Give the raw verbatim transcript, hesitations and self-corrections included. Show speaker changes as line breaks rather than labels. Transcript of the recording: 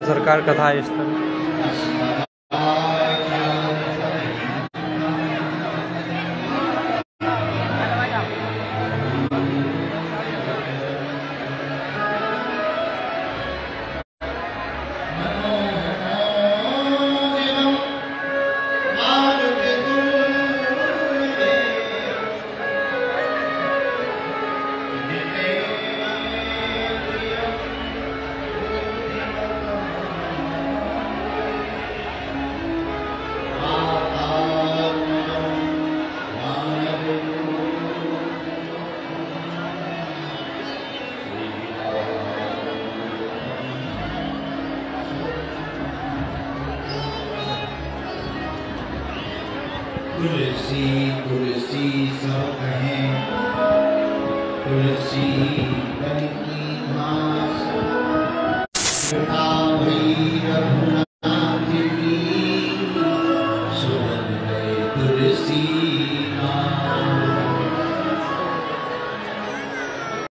सरकार कथा स्थल।
तुलसी तुलसी सब कहें, तुलसी वन की घास, कृपा भई रघुनाथ की, सुन गए तुलसी